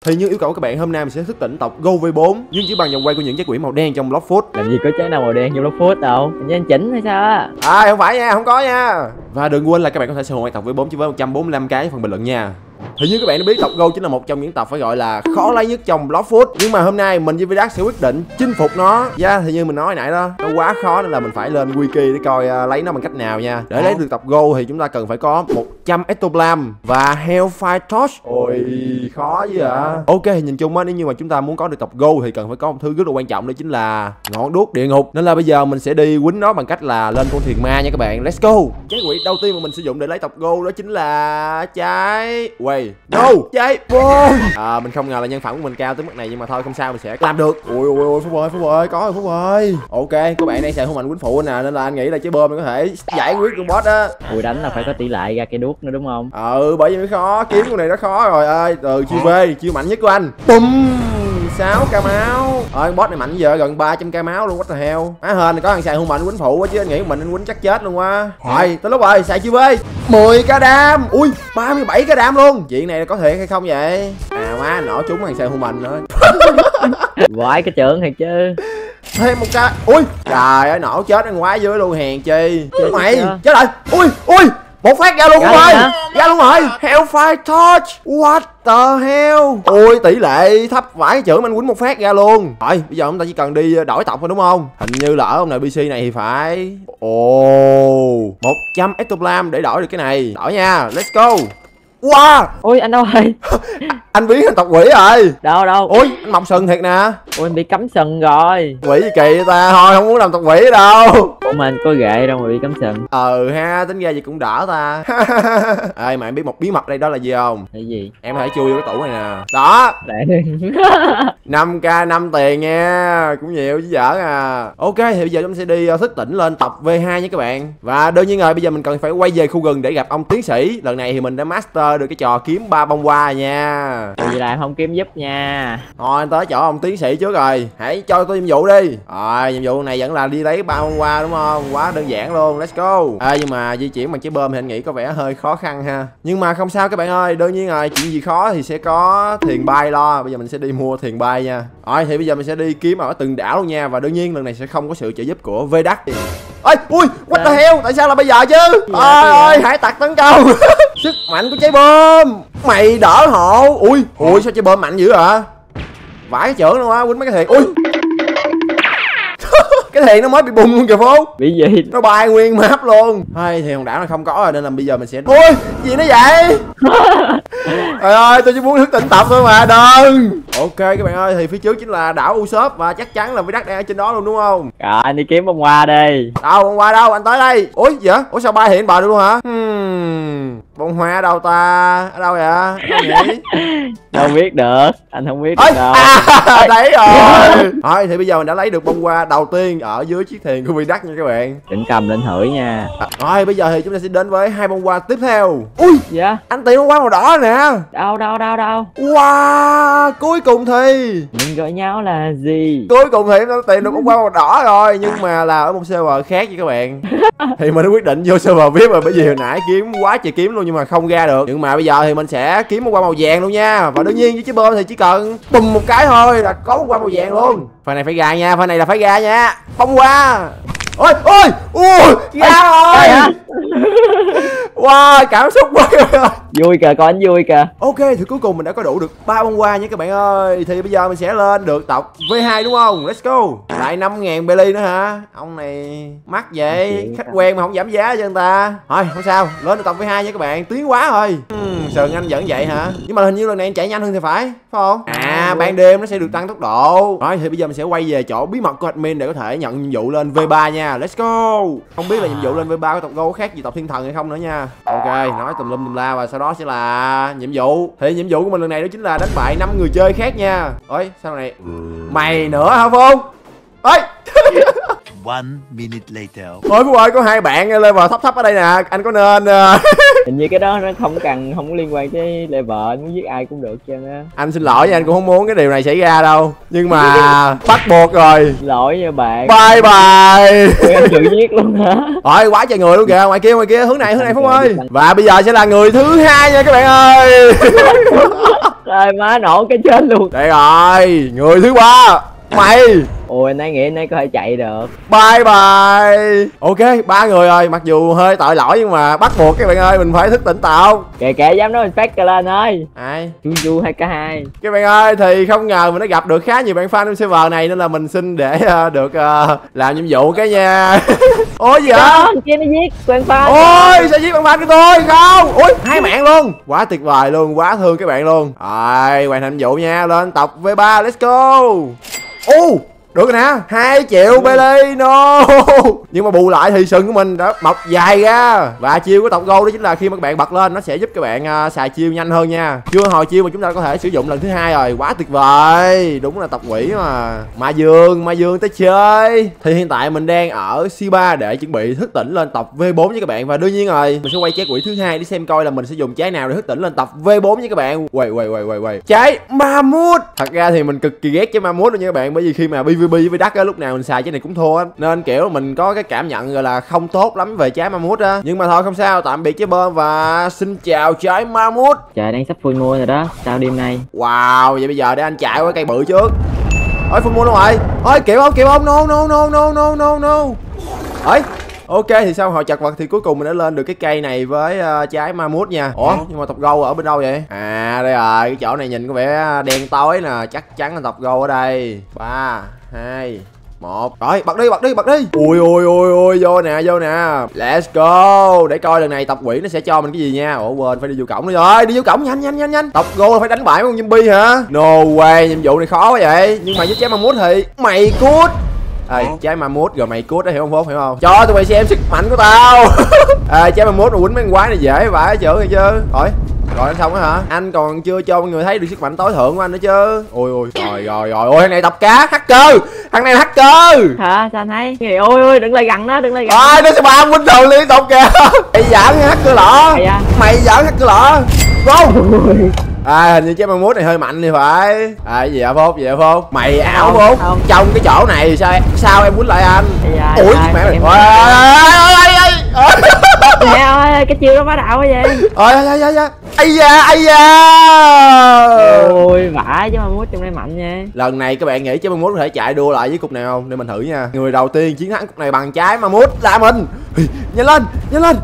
Thì như yêu cầu của các bạn, hôm nay mình sẽ thức tỉnh tộc Go V4 nhưng chỉ bằng vòng quay của những trái quỷ màu đen trong Block Food. Làm gì có trái nào màu đen trong Block Food đâu, anh chỉnh hay sao á? Không phải nha, không có nha. Và đừng quên là các bạn có thể sở hữu tộc V4 chỉ với 145 cái phần bình luận nha. Thì như các bạn đã biết, tộc Go chính là một trong những tộc phải gọi là khó lấy nhất trong Block Food. Nhưng mà hôm nay mình với Vidac sẽ quyết định chinh phục nó. Thì như mình nói nãy đó, nó quá khó nên là mình phải lên wiki để coi lấy nó bằng cách nào nha. Để lấy được tộc Go thì chúng ta cần phải có 100 Ectoplasm và Hellfire Torch. Ôi khó dữ ạ. Ok, thì nhìn chung á, nếu như mà chúng ta muốn có được tộc Go thì cần phải có một thứ rất là quan trọng, đó chính là ngọn đuốc địa ngục. Nên là bây giờ mình sẽ đi quýnh nó bằng cách là lên con thuyền ma nha các bạn. Let's go. Trái quỷ đầu tiên mà mình sử dụng để lấy tộc Go đó chính là trái trái bom. Mình không ngờ là nhân phẩm của mình cao tới mức này, nhưng mà thôi không sao, mình sẽ làm được. Ui Phúc ơi, có rồi Phúc ơi. Ok, các bạn đang xài hung mạnh quýnh phụ nè, nên là anh nghĩ là trái bom mình có thể giải quyết con boss á. Ui, đánh là phải có tỷ lệ ra cây đuốc nữa đúng không? Bởi vì mới khó, kiếm con này nó khó rồi ơi. Từ chiêu V, chiêu mạnh nhất của anh. Bum, 6k máu. Boss này mạnh giờ gần 300k máu luôn, what the hell. Má hên có thằng xài hung mạnh quýnh phụ á, chứ anh nghĩ mình anh quýnh chắc chết luôn quá. Rồi, tới lúc rồi, xài chiêu V. 10k đam. Ui, 37k đam luôn. Chuyện này có thiệt hay không vậy? Má nổ trúng thằng xài hung mạnh nữa. Quái cái trưởng thiệt chứ. Thêm 1k. Ui, trời ơi, nổ chết anh quái dưới luôn, hèn chi. Mày chết rồi. Ui, một phát ra luôn rồi. Ra luôn rồi. Hellfire Torch. What the hell. Ui, tỷ lệ thấp vãi, chưởng anh quýnh một phát ra luôn. Rồi, bây giờ chúng ta chỉ cần đi đổi tộc thôi đúng không? Hình như là ở ông này PC này thì phải 100 Ectoplasm để đổi được cái này. Đổi nha, let's go. Wow. Ôi anh đâu rồi? Anh biến thành tộc quỷ rồi. Đâu? Ui, anh mọc sừng thiệt nè. Ôi anh bị cắm sừng rồi. Quỷ gì kỳ ta, thôi không muốn làm tộc quỷ đâu. Ủa mà anh có ghệ đâu mà bị cắm sừng. Ha, tính ra gì cũng đỡ ta. Mà em biết một bí mật đây đó là gì không? Là gì? Em có thể chui vô cái tủ này nè. Đó. 5k 5 tiền nha, cũng nhiều chứ giỡn à. Ok, thì bây giờ chúng ta sẽ đi thức tỉnh lên tộc V2 nha các bạn. Và đương nhiên rồi, bây giờ mình cần phải quay về khu rừng để gặp ông tiến sĩ. Lần này thì mình đã master được cái trò kiếm 3 bông hoa nha. Vậy là em không kiếm giúp nha. Thôi anh tới chỗ ông tiến sĩ trước rồi, hãy cho tôi nhiệm vụ đi. Rồi, nhiệm vụ này vẫn là đi lấy 3 bông hoa đúng không? Quá đơn giản luôn, let's go. Nhưng mà di chuyển bằng trái bơm thì anh nghĩ có vẻ hơi khó khăn ha. Nhưng mà không sao các bạn ơi, đương nhiên rồi, chuyện gì khó thì sẽ có thuyền bay lo. Bây giờ mình sẽ đi mua thuyền bay nha. Rồi thì bây giờ mình sẽ đi kiếm ở từng đảo luôn nha. Và đương nhiên lần này sẽ không có sự trợ giúp của Vidac. Ui, what the hell, tại sao là bây giờ chứ? Ơi, hải tặc tấn công. Sức mạnh của trái bom. Mày đỡ hộ. Ui, sao trái bom mạnh dữ hả? Vãi cái chưởng luôn á, quýnh mấy cái thiệt. Ui. Cái thiền nó mới bị bùng luôn kìa Phú. Bị gì? Nó bay nguyên map luôn. Thì hòn đảo này không có rồi nên là bây giờ mình sẽ. Ui, gì nó vậy? Trời ơi, tôi chỉ muốn thức tỉnh tộc thôi mà, đừng. Ok các bạn ơi, thì phía trước chính là đảo Usopp và chắc chắn là Vidac đang ở trên đó luôn đúng không? Rồi anh đi kiếm bông hoa đi. Đâu, bông hoa đâu, anh tới đây. Ủa gì vậy? Ủa sao bay hiện bờ được luôn hả? Bông hoa ở đâu ta? Ở đâu vậy? Đâu vậy? Đâu biết được, anh không biết được đâu. Đấy rồi. Thôi thì bây giờ mình đã lấy được bông hoa đầu tiên ở dưới chiếc thuyền của Vidac nha các bạn. Định cầm lên hửi nha. Rồi bây giờ thì chúng ta sẽ đến với 2 bông hoa tiếp theo. Ui, dạ, anh tìm bông hoa màu đỏ nè. Đâu. Wow, cuối cùng thì mình gọi nhau là gì? Cuối cùng thì em đã tìm được bông hoa màu đỏ rồi, nhưng mà là ở một server khác nha các bạn. Thì mình đã quyết định vô server VIP rồi, bởi vì hồi nãy kiếm quá trời kiếm luôn nhưng mà không ra được. Nhưng mà bây giờ thì mình sẽ kiếm bông hoa màu vàng luôn nha. Và đương nhiên với trái bơm thì chỉ cần bùm một cái thôi là có bông hoa màu vàng luôn. Phần này phải ra nha, phần này là phải ra nha. Bông hoa. Ôi, ra rồi. Wow, cảm xúc quá. Vui kìa, con vui kìa. Ok, thì cuối cùng mình đã có đủ được 3 bông hoa nha các bạn ơi. Thì bây giờ mình sẽ lên được tộc V2 đúng không? Let's go. Lại 5.000 belly nữa hả? Ông này mắc vậy. Khách quen mà không giảm giá cho người ta. Thôi không sao, lên được tộc V2 nha các bạn. Tiến quá rồi. Sườn anh vẫn vậy hả? Nhưng mà hình như lần này anh chạy nhanh hơn thì phải không? Ban đêm nó sẽ được tăng tốc độ. Rồi thì bây giờ mình sẽ quay về chỗ bí mật của admin để có thể nhận nhiệm vụ lên V3 nha. Let's go. Không biết là nhiệm vụ lên V3 của tộc Go có khác gì tộc Thiên Thần hay không nữa nha. Ok, nói tùm lum tùm la và sau đó sẽ là nhiệm vụ. Thì nhiệm vụ của mình lần này đó chính là đánh bại 5 người chơi khác nha. Ôi, sao này? Mày nữa hả Phong? Ôi. 1 minute later. Ôi Phú ơi, có 2 bạn level thấp ở đây nè. Anh có nên Hình như cái đó nó không liên quan tới level, anh muốn giết ai cũng được cho nó. Anh xin lỗi nha, anh cũng không muốn cái điều này xảy ra đâu, nhưng mà bắt buộc rồi. Lỗi nha bạn. Bye bye. Em tự giết luôn hả? Rồi quá trời người luôn kìa, ngoài kia hướng này Phúc ơi. Và bây giờ sẽ là người thứ hai nha các bạn ơi. Rồi má nổ cái chết luôn. Đây rồi, người thứ ba mày. Ôi anh ấy nghĩ anh ấy có thể chạy được. Bye bye. Ok, 3 người rồi, mặc dù hơi tội lỗi nhưng mà bắt buộc các bạn ơi, mình phải thức tỉnh táo. Kệ dám nói mình phát lên ơi. Ai? Chu 2k2. Các bạn ơi, thì không ngờ mình đã gặp được khá nhiều bạn fan trong server này nên là mình xin để được làm nhiệm vụ cái nha. Ôi gì hả? Kia nó giết bạn fan. Ôi sao giết bạn fan của tôi không? Ui 2 mạng luôn. Quá tuyệt vời luôn, quá thương các bạn luôn. Rồi hoàn thành nhiệm vụ nha, lên tộc V3 let's go. Được rồi nè, 2 triệu Bailey, no. Nhưng mà bù lại thì sừng của mình đã mọc dài ra. Và chiêu của tộc Gold đó chính là khi mà các bạn bật lên nó sẽ giúp các bạn xài chiêu nhanh hơn nha. Chưa hồi chiêu mà chúng ta có thể sử dụng lần thứ 2 rồi, quá tuyệt vời. Đúng là tộc quỷ mà. Ma Dương tới chơi. Thì hiện tại mình đang ở C3 để chuẩn bị thức tỉnh lên tộc V4 với các bạn. Và đương nhiên rồi, mình sẽ quay trái quỷ thứ 2 để xem coi là mình sẽ dùng trái nào để thức tỉnh lên tộc V4 với các bạn. Quay. Trái Mammoth. Thật ra thì mình cực kỳ ghét trái Mammoth luôn nha các bạn, bởi vì khi mà PvP với Đắc á, lúc nào mình xài trái này cũng thua á, nên kiểu mình có cái cảm nhận gọi là không tốt lắm về trái Mammoth á. Nhưng mà thôi không sao, tạm biệt trái bơm và xin chào trái Mammoth. Trời đang sắp full moon rồi đó, sao đêm nay? Wow, vậy bây giờ để anh chạy qua cây bự trước. Ôi full moon đâu rồi? Ôi kìa không, no. Ơi ok, thì sau hồi chật vật thì cuối cùng mình đã lên được cái cây này với trái Mammoth nha. Ủa nhưng mà tộc Gold ở bên đâu vậy? À đây rồi, cái chỗ này nhìn có vẻ đen tối nè, chắc chắn là tộc Gold ở đây. 3 2 1. Rồi bật đi. Ui vô nè. Let's go. Để coi lần này tộc quỷ nó sẽ cho mình cái gì nha. Ủa quên phải đi vô cổng nữa rồi. Đi vô cổng nhanh. Tộc Gold phải đánh bại mấy con zombie hả? No way, nhiệm vụ này khó quá vậy. Nhưng mà với trái Mammoth thì mày cút. Trái Mammoth rồi mày cút đó, hiểu không Phúc, hiểu không? Cho tụi mày xem sức mạnh của tao. Trái Mammoth quýnh mấy con quái này dễ vãi chữ hay chứ. Rồi anh xong á hả? Anh còn chưa cho mọi người thấy được sức mạnh tối thượng của anh nữa chứ. Ôi rồi thằng này tập cá hacker. Thằng này là hacker. Hả? Sao anh thấy? Cái này ôi đừng lại gần nó, nó sẽ bam bình thường liên tục kìa. Mày giỡn hacker lọ. Mày giỡn hacker lọ. Không. Hình như trái Mammoth này hơi mạnh thì phải. Cái gì hả Phúc? Mày ảo Phúc. Trong cái chỗ này sao em quýnh lại anh? Ui mẹ mày. Mẹ ơi, cái chiêu đó phá đạo quá vậy. Ây da. Ôi vãi, chứ Mammoth trong đây mạnh nha. Lần này các bạn nghĩ trái Mammoth có thể chạy đua lại với cục này không? Để mình thử nha. Người đầu tiên chiến thắng cục này bằng trái Mammoth là mình. Nhanh lên.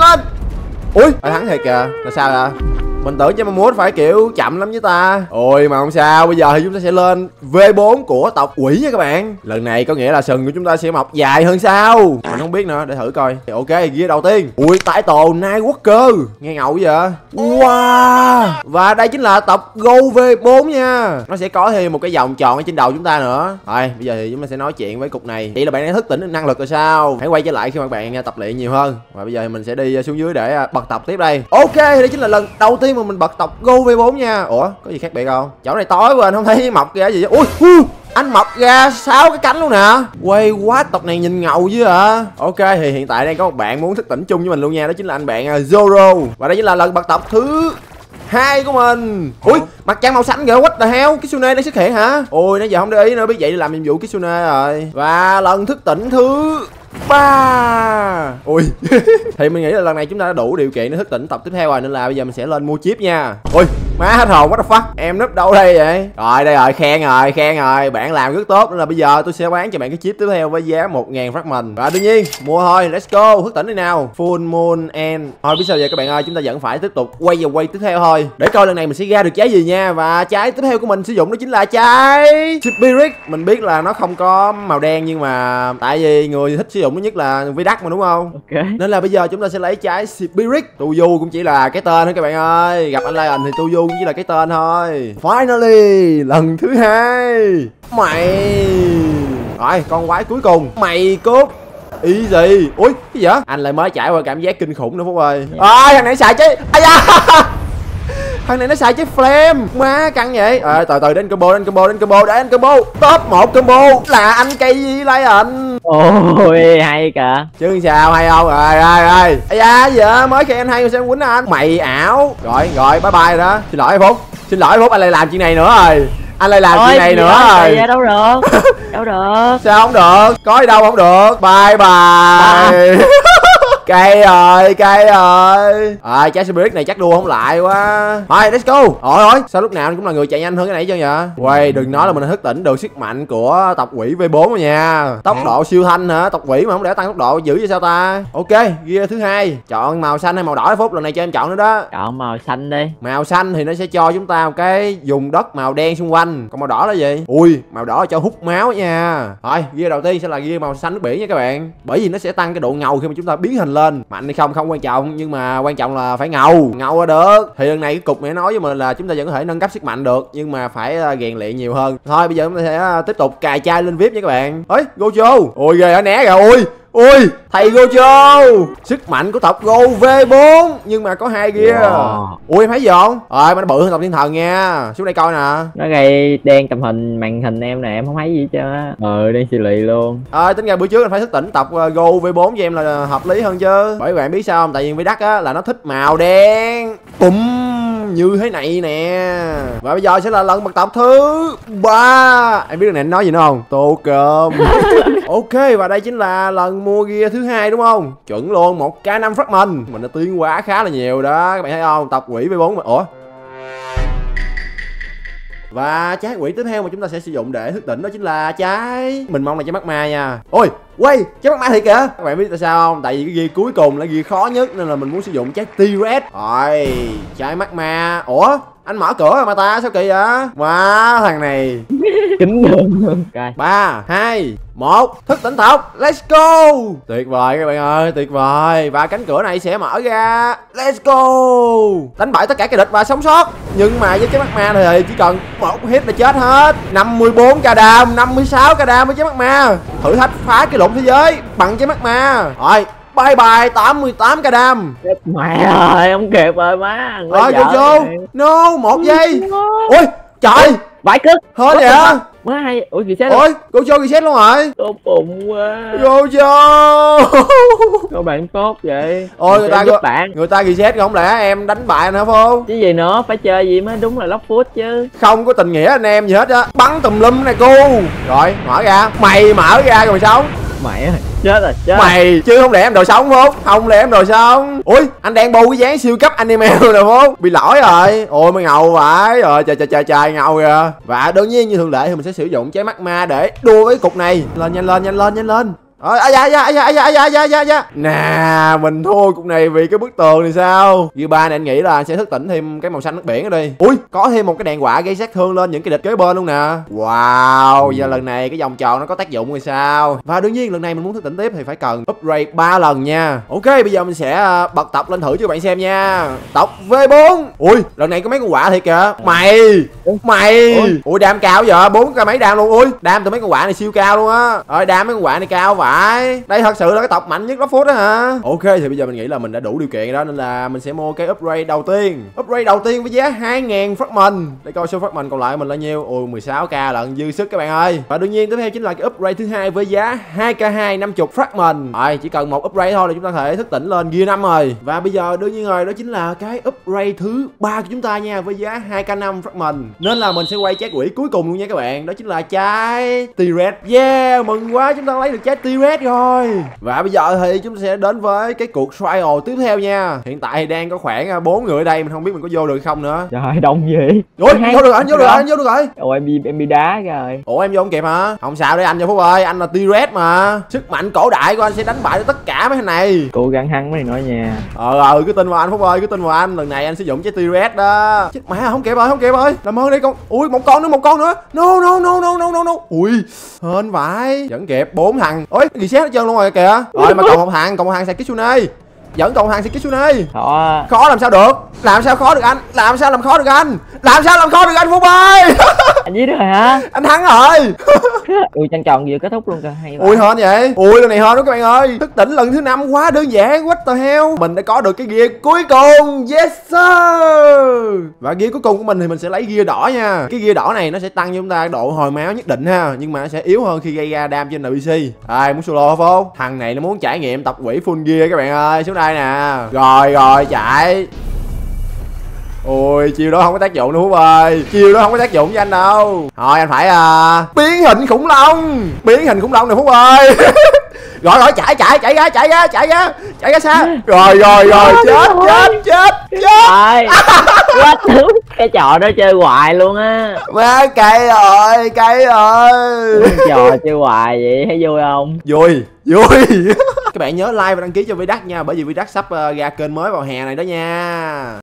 Ui thắng thiệt kìa. Là sao vậy? Mình tưởng cho Mammoth phải kiểu chậm lắm với ta. Ôi mà không sao, bây giờ thì chúng ta sẽ lên V4 của tộc quỷ nha các bạn. Lần này có nghĩa là sừng của chúng ta sẽ mọc dài hơn sao? Mình không biết nữa, để thử coi. Thì ok, ghi đầu tiên. Ui, tải tổ Nightwalker. Nghe ngầu vậy? Wow. Và đây chính là tộc Gold V4 nha. Nó sẽ có thêm một cái vòng tròn ở trên đầu chúng ta nữa. Rồi, bây giờ thì chúng ta sẽ nói chuyện với cục này. Vậy là bạn đang thức tỉnh năng lực rồi sao? Hãy quay trở lại khi mà bạn tập luyện nhiều hơn. Và bây giờ thì mình sẽ đi xuống dưới để bật tập tiếp đây. Ok, thì đây chính là lần đầu tiên mà mình bật tộc Gold V4 nha. Ủa có gì khác biệt không? Chỗ này tối quá anh không thấy mọc ra gì. Ui anh mọc ra 6 cái cánh luôn nè. Quay quá, tộc này nhìn ngầu chứ hả? Ok, thì hiện tại đang có một bạn muốn thức tỉnh chung với mình luôn nha. Đó chính là anh bạn Zoro. Và đây chính là lần bật tập thứ 2 của mình. Ui mặt trăng màu xanh kìa, what the hell? Kitsune đang xuất hiện hả? Ôi nãy giờ không để ý nữa, biết vậy để làm nhiệm vụ Kitsune rồi. Và lần thức tỉnh thứ 3. Ui thì mình nghĩ là lần này chúng ta đã đủ điều kiện để thức tỉnh tập tiếp theo rồi, nên là bây giờ mình sẽ lên mua chip nha. Ui má hết hồn, what the fuck, em núp đâu đây vậy? Rồi đây rồi, khen rồi, bạn làm rất tốt, nên là bây giờ tôi sẽ bán cho bạn cái chip tiếp theo với giá 1000 fragment. Và đương nhiên mua thôi, let's go, thức tỉnh đi nào. Full moon and thôi biết sao vậy các bạn ơi, chúng ta vẫn phải tiếp tục quay vào quay tiếp theo thôi, để coi lần này mình sẽ ra được trái gì nha. Và trái tiếp theo của mình sử dụng đó chính là trái Spirit. Mình biết là nó không có màu đen, nhưng mà tại vì người thích sử dụng nó nhất là với đắt mà đúng không? Ok. Nên là bây giờ chúng ta sẽ lấy trái Spirit. Tuju cũng chỉ là cái tên thôi các bạn ơi. Gặp anh Lion thì Tuju cũng chỉ là cái tên thôi. Finally, lần thứ 2. Mày. Rồi, con quái cuối cùng. Mày cút. Ý gì? Ui, cái gì vậy? Anh lại mới trải qua cảm giác kinh khủng nữa Phúc ơi. Thằng này xài chứ. Ai da. Thằng này nó xài trái flame. Má căng vậy. Từ từ đến combo. Top 1 combo là anh cây gì Lion. Ôi hay kìa. Chứ sao hay không? Rồi ơi da giờ mới khen anh hay sao quýnh anh mày ảo. Rồi bye bye rồi đó. Xin lỗi Phúc, anh lại làm chuyện này nữa rồi. Anh lại làm chuyện này nữa rồi. Đâu được. Đâu được. Sao không được? Có gì đâu không được. Bye bye. Cay rồi. Trái Spirit này chắc đua không lại quá. Thôi let's go. Ôi sao lúc nào cũng là người chạy nhanh hơn cái nãy chứ vậy? Quay đừng nói là mình thức tỉnh được sức mạnh của tộc quỷ V4 rồi nha. Tốc độ siêu thanh hả? Tộc quỷ mà không để tăng tốc độ dữ vậy sao ta? Ok, gear thứ hai. Chọn màu xanh hay màu đỏ Phúc? Lần này cho em chọn nữa đó. Chọn màu xanh đi. Màu xanh thì nó sẽ cho chúng ta một cái vùng đất màu đen xung quanh. Còn màu đỏ là gì? Ui, màu đỏ là cho hút máu nha. Thôi, gear đầu tiên sẽ là gear màu xanh nước biển nha các bạn. Bởi vì nó sẽ tăng cái độ ngầu khi mà chúng ta biến hình lên. Mạnh hay không quan trọng, nhưng mà quan trọng là phải ngầu là được. Thì lần này cái cục này nói với mình là chúng ta vẫn có thể nâng cấp sức mạnh được, nhưng mà phải rèn luyện nhiều hơn. Thôi bây giờ chúng ta sẽ tiếp tục cài chai lên VIP nha các bạn. Ơi Gojo, ôi ghê, né rồi. Ui thầy Gojo, sức mạnh của tộc Go V4 nhưng mà có 2 gear. Ui em thấy gì không? Rồi mà nó bự hơn tộc thiên thần nha. Xuống đây coi nè. Nó gây đen tầm hình màn hình em nè, em không thấy gì hết trơn. Đen xì lì luôn. Tính ra bữa trước anh phải thức tỉnh tộc Go V4 cho em là hợp lý hơn chứ. Bởi vì bạn biết sao không? Tại vì với đất á là nó thích màu đen như thế này nè. Và bây giờ sẽ là lần bật tộc thứ 3. Em biết lần này anh nói gì nữa không? Tô cơm. Ok, và đây chính là lần mua gear thứ 2 đúng không? Chuẩn luôn, 1k5 fragment. Mình đã tiến hóa khá là nhiều đó, các bạn thấy không? Tộc quỷ V4 mà. Ủa? Và trái quỷ tiếp theo mà chúng ta sẽ sử dụng để thức tỉnh đó chính là trái, mình mong là trái magma nha. Ôi quay trái magma thiệt kìa. Các bạn biết tại sao không? Tại vì cái ghi cuối cùng là ghi khó nhất nên là mình muốn sử dụng trái T-Rex. Rồi trái magma. Ủa anh mở cửa mà ta sao kỳ vậy? Wow thằng này kính đường. 3 2 1 thức tỉnh tộc. Let's go. Tuyệt vời các bạn ơi, tuyệt vời. Và cánh cửa này sẽ mở ra. Let's go. Đánh bại tất cả kẻ địch và sống sót. Nhưng mà với cái magma thì chỉ cần một hit là chết hết. 54k đam, 56k đam với trái magma. Thử thách phá cái lụng thế giới bằng trái magma. Rồi bye bye 88k đam. Mẹ ơi không kịp rồi má. Rồi Gojo. No 1 giây. Ui trời vãi cứt hết vậy. Má hay. Ủa reset. Ôi Gojo reset luôn rồi. Tốt bụng quá. Gojo. Các bạn tốt vậy. Ôi người ta reset không lẽ em đánh bại anh hả Phô? Chứ gì nữa, phải chơi gì mới đúng là lock foot chứ. Không có tình nghĩa anh em gì hết á. Bắn tùm lum này cô. Rồi mở ra. Mày mở ra rồi sống. Mày chết rồi chết. Mày chứ không lẽ em đồ sống Phúc? Không lẽ em đồ sống? Ui anh đang bù cái dáng siêu cấp anime rồi Phúc. Bị lỗi rồi. Ôi mới ngầu vậy. Rồi trời ngầu kìa. Và đương nhiên như thường lệ thì mình sẽ sử dụng trái magma để đua với cục này. Lên nhanh lên. Rồi dạ. Nè mình thua cục này vì cái bức tường thì sao? Như ba này anh nghĩ là anh sẽ thức tỉnh thêm cái màu xanh nước biển ở đây. Ui có thêm một cái đèn quả gây sát thương lên những cái địch kế bên luôn nè. Wow, giờ lần này cái vòng tròn nó có tác dụng rồi sao? Và đương nhiên lần này mình muốn thức tỉnh tiếp thì phải cần upgrade 3 lần nha. Ok bây giờ mình sẽ bật tộc lên thử cho các bạn xem nha. Tộc V4. Ui lần này có mấy con quả thiệt kìa. Mày ui đam cao giờ 4k mấy đam luôn. Ui đam từ mấy con quả này siêu cao luôn á. Rồi đam mấy con quả này cao vậy. Đây thật sự là cái tộc mạnh nhất Rockfoot đó hả? Ok thì bây giờ mình nghĩ là mình đã đủ điều kiện đó nên là mình sẽ mua cái upgrade đầu tiên. Upgrade đầu tiên với giá 2000 fragment. Để coi số fragment còn lại mình là nhiêu. Ôi 16k lận dư sức các bạn ơi. Và đương nhiên tiếp theo chính là cái upgrade thứ hai với giá 2k2 50 fragment. Rồi chỉ cần một upgrade thôi là chúng ta có thể thức tỉnh lên gear 5 rồi. Và bây giờ đương nhiên rồi đó chính là cái upgrade thứ 3 của chúng ta nha, với giá 2k5 fragment. Nên là mình sẽ quay trái quỷ cuối cùng luôn nha các bạn. Đó chính là trái T-Rex. Yeah mừng quá chúng ta lấy được trái T-Rex rồi. Và bây giờ thì chúng ta sẽ đến với cái cuộc trial tiếp theo nha. Hiện tại thì đang có khoảng 4 người ở đây, mình không biết mình có vô được không nữa. Trời đông gì. Ôi vô được rồi, anh vô được rồi. Ôi em bị đá rồi. Ủa em vô không kịp hả? Không sao đấy anh cho Phúc ơi, anh là T-Rex mà. Sức mạnh cổ đại của anh sẽ đánh bại tất cả mấy thằng này. Cố gắng hăng mấy nói nha. Cứ tin vào anh Phúc ơi, cứ tin vào anh. Lần này anh sử dụng trái T-Rex đó. Chết mẹ không kịp rồi. Làm ơn đi con. Ui một con nữa. No. Ui hên vãi. Vẫn kịp 4 thằng. Ôi reset hết trơn luôn rồi kìa. Rồi mà còn một thằng xài Kitsune. Vẫn còn một thằng xài Kitsune. Khó làm sao được? Làm sao khó được anh Phúc ơi. Anh giết được rồi hả? Anh thắng rồi. Ui trăng tròn vừa kết thúc luôn kìa, hay Ui vậy. hên vậy. Ui lần này hên đó các bạn ơi. Thức tỉnh lần thứ 5 quá đơn giản. What the hell. Mình đã có được cái gear cuối cùng. Yes sir. Và gear cuối cùng của mình thì mình sẽ lấy gear đỏ nha. Cái gear đỏ này nó sẽ tăng cho chúng ta độ hồi máu nhất định ha, nhưng mà nó sẽ yếu hơn khi gây ra đam trên NPC. Ai muốn solo không? Thằng này nó muốn trải nghiệm tập quỷ full gear các bạn ơi. Xuống đây nè. Rồi rồi chạy. Ôi chiêu đó không có tác dụng đâu Phúc ơi. Chiêu đó không có tác dụng với anh đâu. Thôi anh phải biến hình khủng long. Biến hình khủng long này Phúc ơi. Rồi rồi chạy ra xa. Rồi chết. Ai quá thứ cái trò đó chơi hoài luôn á. Má cay rồi. Trò chơi hoài vậy thấy vui không? Vui các bạn nhớ like và đăng ký cho Vidac nha, bởi vì Vidac sắp ra kênh mới vào hè này đó nha.